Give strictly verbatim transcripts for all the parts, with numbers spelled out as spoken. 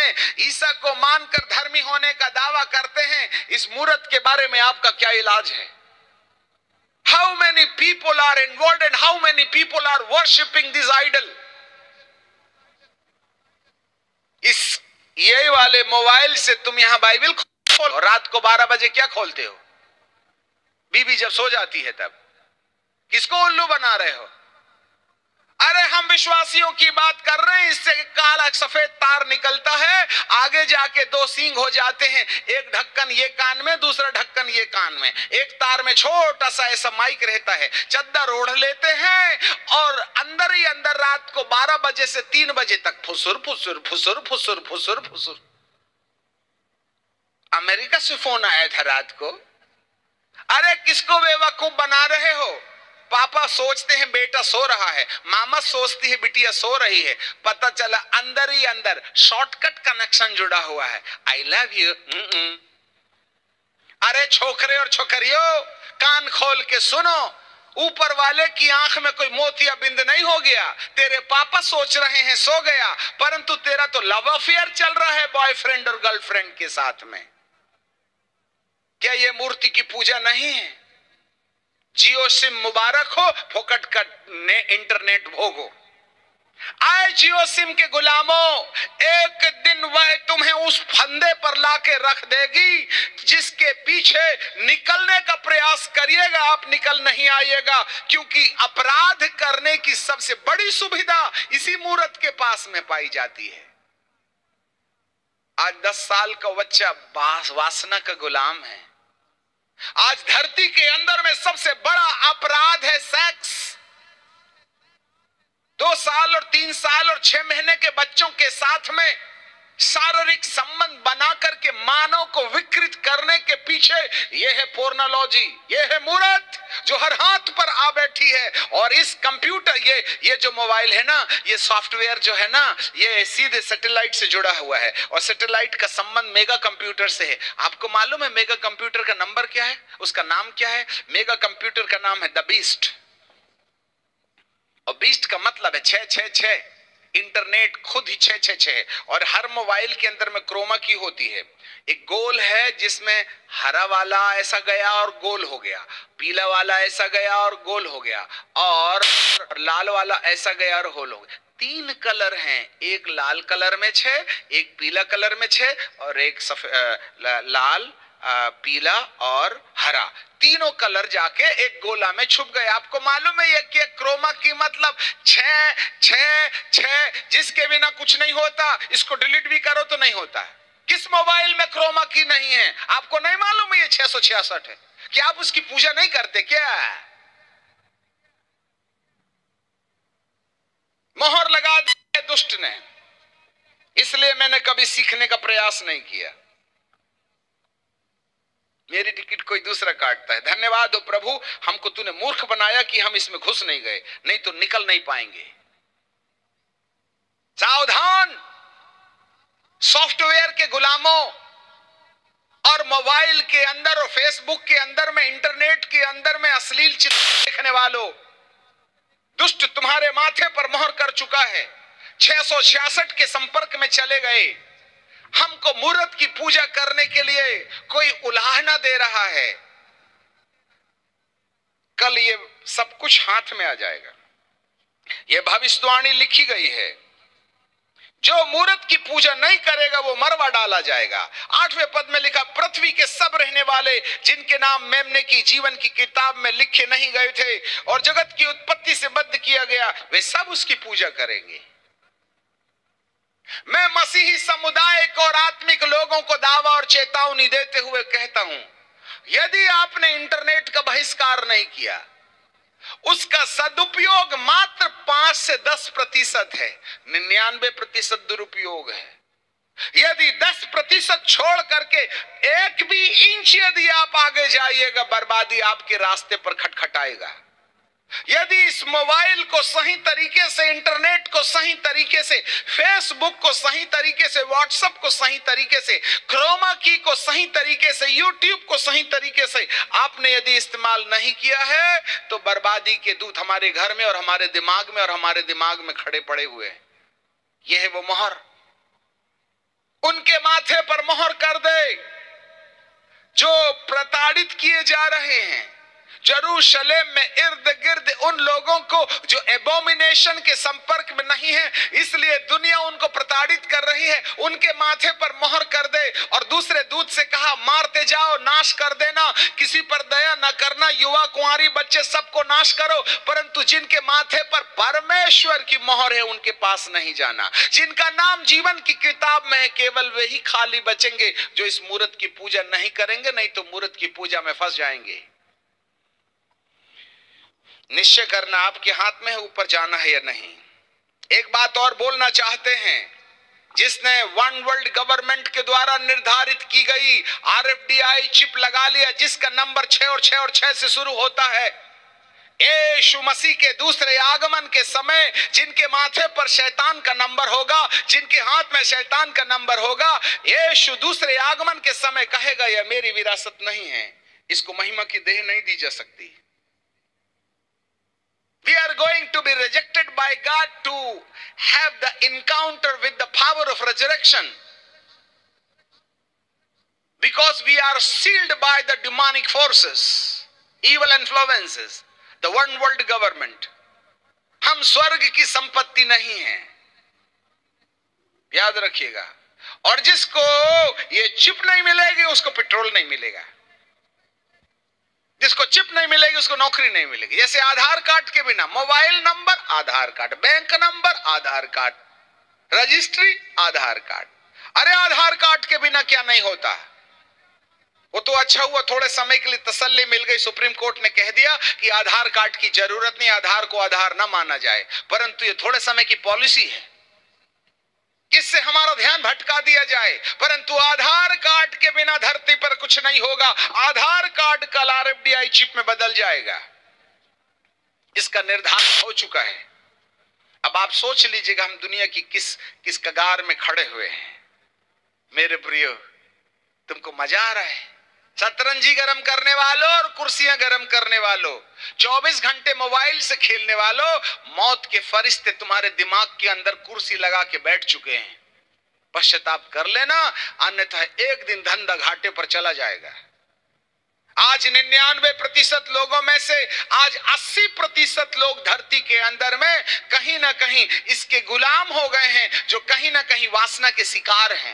हैं, ईसा को मानकर धर्मी होने का दावा करते हैं, इस मूर्त के बारे में आपका क्या इलाज है? How many people are involved and how many people are worshipping this idol? इस ये वाले मोबाइल से तुम यहां बाइबल खोल, रात को बारह बजे क्या खोलते हो? बीबी जब सो जाती है तब किसको उल्लू बना रहे हो? अरे हम विश्वासियों की बात कर रहे हैं, इससे काला सफेद तार निकलता है, आगे जाके दो सींग हो जाते हैं, एक ढक्कन ये कान में, दूसरा ढक्कन ये कान में, एक तार में छोटा सा ऐसा माइक रहता है, चद्दर ओढ़ लेते हैं और अंदर ही अंदर रात को बारह बजे से तीन बजे तक फुसुर फुसुर फुसुर फुसुर फुसुर फुसुर। अमेरिका से फोन आया था रात को, अरे किसको बेवकूफ बना रहे हो? पापा सोचते हैं बेटा सो रहा है, मामा सोचती है बिटिया सो रही है, पता चला अंदर ही अंदर शॉर्टकट कनेक्शन जुड़ा हुआ है, आई लव यू। अरे छोकरे और छोकरियों, कान खोल के सुनो, ऊपर वाले की आंख में कोई मोतिया बिंद नहीं हो गया। तेरे पापा सोच रहे हैं सो गया, परंतु तेरा तो लव अफेयर चल रहा है बॉयफ्रेंड और गर्लफ्रेंड के साथ में। क्या ये मूर्ति की पूजा नहीं है? जियो सिम मुबारक हो, फोकट का ने इंटरनेट भोगो। आए जियो सिम के गुलामों, एक दिन वह तुम्हें उस फंदे पर लाके रख देगी जिसके पीछे निकलने का प्रयास करिएगा, आप निकल नहीं आइएगा, क्योंकि अपराध करने की सबसे बड़ी सुविधा इसी मूर्त के पास में पाई जाती है। आज दस साल का बच्चा वासना का गुलाम है। आज धरती के अंदर में सबसे बड़ा अपराध है सेक्स। दो साल और तीन साल और छह महीने के बच्चों के साथ में शारीरिक संबंध बना करके मानव को विकृत करने के पीछे यह है पोर्नोलॉजी, यह है मूर्त जो हर हाथ पर आ बैठी है। और इस कंप्यूटर, ये ये जो मोबाइल है ना, ये सॉफ्टवेयर जो है ना, ये सीधे सैटेलाइट से जुड़ा हुआ है और सैटेलाइट का संबंध मेगा कंप्यूटर से है। आपको मालूम है मेगा कंप्यूटर का नंबर क्या है? उसका नाम क्या है? मेगा कंप्यूटर का नाम है द बीस्ट, और बीस्ट का मतलब है छह छह छह। इंटरनेट खुद ही छह छह छह, और हर मोबाइल के अंदर में क्रोमा की होती है। एक गोल है जिसमें हरा वाला ऐसा गया और गोल हो गया, पीला वाला ऐसा गया और गोल हो गया, और लाल वाला ऐसा गया और गोल हो गया। तीन कलर हैं, एक लाल कलर में छह, एक पीला कलर में छह, और एक सफेद लाल आ, पीला और हरा, तीनों कलर जाके एक गोला में छुप गए। आपको मालूम है ये कि क्रोमा की मतलब छह छह छह, जिसके बिना कुछ नहीं होता, इसको डिलीट भी करो तो नहीं होता है। किस मोबाइल में क्रोमा की नहीं है? आपको नहीं मालूम है ये छह सौ छियासठ है? क्या आप उसकी पूजा नहीं करते क्या? मोहर लगा दी दुष्ट ने, इसलिए मैंने कभी सीखने का प्रयास नहीं किया। मेरी टिकट कोई दूसरा काटता है। धन्यवाद हो प्रभु, हमको तूने मूर्ख बनाया कि हम इसमें घुस नहीं गए, नहीं तो निकल नहीं पाएंगे। सावधान सॉफ्टवेयर के गुलामों, और मोबाइल के अंदर और फेसबुक के अंदर में, इंटरनेट के अंदर में अश्लील चित्र देखने वालों, दुष्ट तुम्हारे माथे पर मोहर कर चुका है। छह सौ छियासठ के संपर्क में चले गए। हमको मूर्त की पूजा करने के लिए कोई उलाहना दे रहा है। कल ये सब कुछ हाथ में आ जाएगा। ये भविष्यवाणी लिखी गई है, जो मूर्त की पूजा नहीं करेगा वो मरवा डाला जाएगा। आठवें पद में लिखा, पृथ्वी के सब रहने वाले जिनके नाम मेमने की जीवन की किताब में लिखे नहीं गए थे और जगत की उत्पत्ति से बद्ध किया गया, वे सब उसकी पूजा करेंगे। मैं मसीही समुदाय को और आत्मिक लोगों को दावा और चेतावनी देते हुए कहता हूं, यदि आपने इंटरनेट का बहिष्कार नहीं किया, उसका सदुपयोग मात्र पांच से दस प्रतिशत है, निन्यानवे प्रतिशत दुरुपयोग है। यदि दस प्रतिशत छोड़ करके एक भी इंच यदि आप आगे जाइएगा, बर्बादी आपके रास्ते पर खटखटाएगा। यदि इस मोबाइल को सही तरीके से, इंटरनेट को सही तरीके से, फेसबुक को सही तरीके से, व्हाट्सएप को सही तरीके से, क्रोमा की को सही तरीके से, यूट्यूब को सही तरीके से आपने यदि इस्तेमाल नहीं किया है, तो बर्बादी के दूत हमारे घर में और हमारे दिमाग में और हमारे दिमाग में खड़े पड़े हुए हैं। यह है वो मोहर। माथे पर मोहर कर दे। जो प्रताड़ित किए जा रहे हैं यरूशलेम में इर्द गिर्द उन लोगों को जो एबोमिनेशन के संपर्क में नहीं है, इसलिए दुनिया उनको प्रताड़ित कर रही है, उनके माथे पर मोहर कर दे। और दूसरे दूत से कहा, मारते जाओ, नाश कर देना, किसी पर दया न करना, युवा कुंवारी बच्चे सबको नाश करो, परंतु जिनके माथे पर परमेश्वर की मोहर है उनके पास नहीं जाना। जिनका नाम जीवन की किताब में है केवल वे ही खाली बचेंगे जो इस मूरत की पूजा नहीं करेंगे, नहीं तो मूरत की पूजा में फंस जाएंगे। निश्चय करना आपके हाथ में है ऊपर जाना है या नहीं। एक बात और बोलना चाहते हैं, जिसने वन वर्ल्ड गवर्नमेंट के द्वारा निर्धारित की गई आरएफआईडी चिप लगा लिया, जिसका नंबर छह और छह और छह से शुरू होता है, यीशु मसीह के दूसरे आगमन के समय जिनके माथे पर शैतान का नंबर होगा, जिनके हाथ में शैतान का नंबर होगा, यीशु दूसरे आगमन के समय कहेगा, यह मेरी विरासत नहीं है, इसको महिमा की देह नहीं दी जा सकती। We are going to be rejected by God to have the encounter with the power of resurrection, because we are sealed by the demonic forces, evil influences, the one world government. हम स्वर्ग की संपत्ति नहीं हैं, याद रखिएगा। और जिसको ये चिप नहीं मिलेगी उसको पेट्रोल नहीं मिलेगा, जिसको चिप नहीं मिलेगी उसको नौकरी नहीं मिलेगी। जैसे आधार कार्ड के बिना mobile number Aadhaar card, bank number Aadhaar card, registry Aadhaar card. अरे आधार कार्ड के बिना क्या नहीं होता। वो तो अच्छा हुआ थोड़े समय के लिए तसल्ली मिल गई, सुप्रीम कोर्ट ने कह दिया कि आधार कार्ड की जरूरत नहीं, आधार को आधार ना माना जाए, परंतु ये थोड़े समय की पॉलिसी है, किससे हमारा ध्यान भटका दिया जाए। परंतु आधार कार्ड के बिना धरती पर कुछ नहीं होगा। आधार कार्ड कल आरएफआईडी चिप में बदल जाएगा, इसका निर्धारण हो चुका है। अब आप सोच लीजिएगा हम दुनिया की किस किस कगार में खड़े हुए हैं। मेरे प्रियो, तुमको मजा आ रहा है? शतरंजी गरम करने वालों और कुर्सियां गरम करने वालों, चौबीस घंटे मोबाइल से खेलने वालों, मौत के फरिश्ते तुम्हारे दिमाग के अंदर कुर्सी लगा के बैठ चुके हैं। पश्चाताप कर लेना, अन्यथा एक दिन धंधा घाटे पर चला जाएगा। आज निन्यानवे प्रतिशत लोगों में से आज अस्सी प्रतिशत लोग धरती के अंदर में कहीं ना कहीं इसके गुलाम हो गए हैं, जो कहीं ना कहीं वासना के शिकार हैं।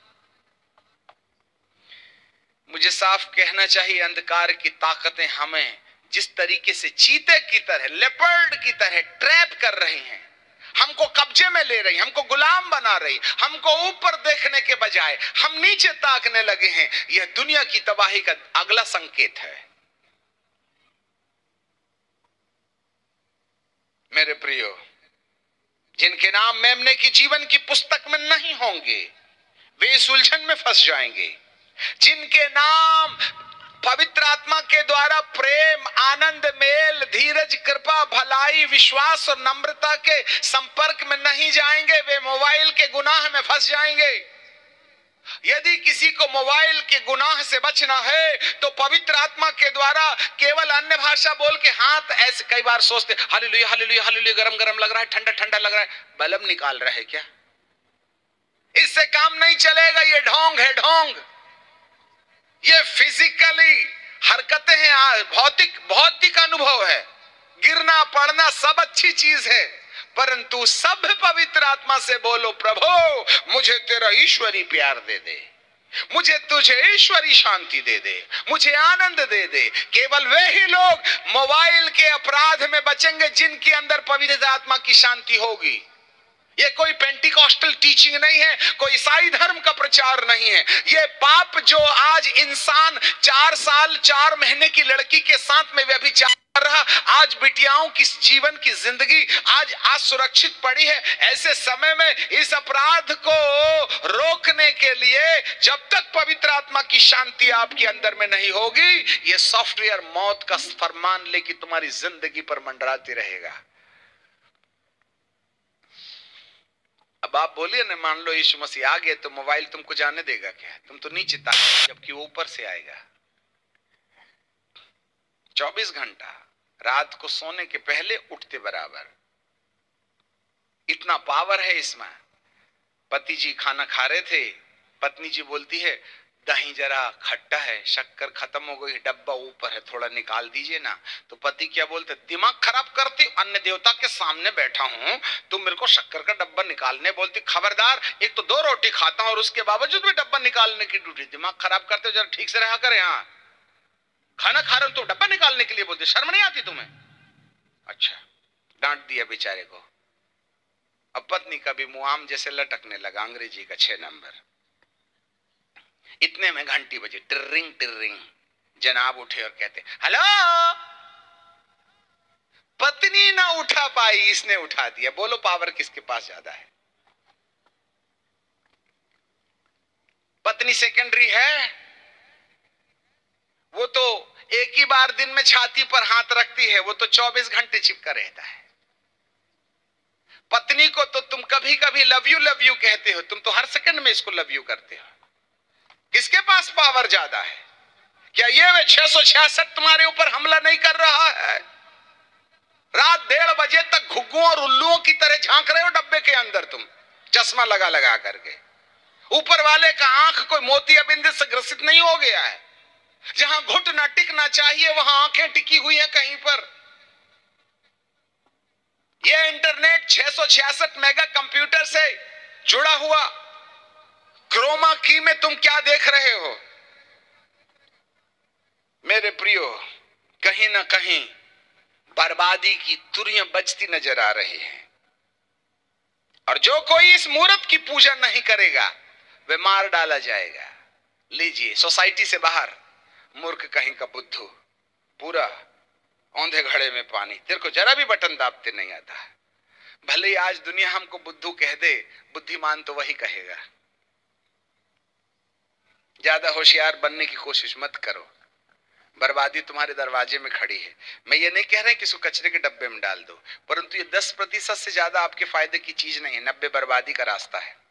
मुझे साफ कहना चाहिए, अंधकार की ताकतें हमें जिस तरीके से चीते की तरह, लेपर्ड की तरह ट्रैप कर रही हैं, हमको कब्जे में ले रही, हमको गुलाम बना रही, हमको ऊपर देखने के बजाय हम नीचे ताकने लगे हैं। यह दुनिया की तबाही का अगला संकेत है। मेरे प्रियो, जिनके नाम मेमने की जीवन की पुस्तक में नहीं होंगे वे इस उलझन में फंस जाएंगे। जिनके नाम पवित्र आत्मा के द्वारा प्रेम, आनंद, मेल, धीरज, कृपा, भलाई, विश्वास और नम्रता के संपर्क में नहीं जाएंगे, वे मोबाइल के गुनाह में फंस जाएंगे। यदि किसी को मोबाइल के गुनाह से बचना है तो पवित्र आत्मा के द्वारा केवल अन्य भाषा बोल के हाथ ऐसे, कई बार सोचते हालेलुया हालेलुया हालेलुया, गरम गरम लग रहा है, ठंडा ठंडा लग रहा है, बलम निकाल रहा है क्या? इससे काम नहीं चलेगा। ये ढोंग है, ढोंग। ये फिजिकली हरकतें हैं, भौतिक भौतिक अनुभव है, गिरना पड़ना सब अच्छी चीज है, परंतु सब पवित्र आत्मा से बोलो, प्रभु मुझे तेरा ईश्वरी प्यार दे दे, मुझे तुझे ईश्वरी शांति दे दे, मुझे आनंद दे दे। केवल वे ही लोग मोबाइल के अपराध में बचेंगे जिनके अंदर पवित्र आत्मा की शांति होगी। ये कोई पेंटिकॉस्टल टीचिंग नहीं है, कोई ईसाई धर्म का प्रचार नहीं है। ये पाप जो आज इंसान चार साल चार महीने की लड़की के साथ में व्यभिचार कर रहा, आज बिटियाओं की जीवन की जिंदगी आज असुरक्षित पड़ी है। ऐसे समय में इस अपराध को रोकने के लिए जब तक पवित्र आत्मा की शांति आपके अंदर में नहीं होगी, ये सॉफ्टवेयर मौत का फरमान लेके तुम्हारी जिंदगी पर मंडराती रहेगा। अब आप बोलिए ना, मान लो यीशु मसीह आ गए तो मोबाइल तुमको जाने देगा क्या? तुम तो नीचे ताक, जबकि वो ऊपर से आएगा। चौबीस घंटा रात को सोने के पहले उठते बराबर, इतना पावर है इसमें। पति जी खाना खा रहे थे, पत्नी जी बोलती है दही जरा खट्टा है, शक्कर खत्म हो गई, डब्बा ऊपर है, थोड़ा निकाल दीजिए ना। तो पति क्या बोलते, दिमाग खराब करती, अन्य देवता के सामने बैठा हूं, तुम मेरे को शक्कर का डब्बा निकालने बोलती। खबरदार, एक तो दो रोटी खाता हूं और उसके बावजूद भी डब्बा निकालने की ड्यूटी। दिमाग खराब करते हो, जरा ठीक से रहा करे। यहाँ खाना खा रहे हो तो डब्बा निकालने के लिए बोलते, शर्म नहीं आती तुम्हें? अच्छा, डांट दिया बेचारे को। अब पत्नी का भी मुआम जैसे लटकने लगा, अंग्रेजी का छह नंबर। इतने में घंटी बजी, टिर्रिंग टिर्रिंग। जनाब उठे और कहते हेलो। पत्नी ना उठा पाई, इसने उठा दिया। बोलो पावर किसके पास ज्यादा है? पत्नी सेकेंडरी है, वो तो एक ही बार दिन में छाती पर हाथ रखती है, वो तो चौबीस घंटे चिपका रहता है। पत्नी को तो तुम कभी कभी लव यू लव यू कहते हो, तुम तो हर सेकंड में इसको लव यू करते हो। किसके पास पावर ज्यादा है? क्या ये छह सौ छियासठ तुम्हारे ऊपर हमला नहीं कर रहा है? रात डेढ़ बजे तक घुग्गुओं और उल्लुओं की तरह झांक रहे हो डब्बे के अंदर, तुम चश्मा लगा लगा करके। ऊपर वाले का आंख कोई मोतियाबिंद से ग्रसित नहीं हो गया है? जहां घुटना टिकना चाहिए वहां आंखें टिकी हुई हैं कहीं पर। यह इंटरनेट छह सौ छियासठ मेगा कंप्यूटर से जुड़ा हुआ, क्रोमा की में तुम क्या देख रहे हो? मेरे प्रियो, कहीं ना कहीं बर्बादी की तुरियां बजती नजर आ रही हैं। और जो कोई इस मूर्त की पूजा नहीं करेगा वे मार डाला जाएगा। लीजिए, सोसाइटी से बाहर मूर्ख कहीं का बुद्धू, पूरा औंधे घड़े में पानी, तेरे को जरा भी बटन दाबते नहीं आता। भले ही आज दुनिया हमको बुद्धू कह दे, बुद्धिमान तो वही कहेगा। ज्यादा होशियार बनने की कोशिश मत करो, बर्बादी तुम्हारे दरवाजे में खड़ी है। मैं ये नहीं कह रहा कि इसको कचरे के डब्बे में डाल दो, परंतु ये दस प्रतिशत से ज्यादा आपके फायदे की चीज नहीं है, नब्बे बर्बादी का रास्ता है।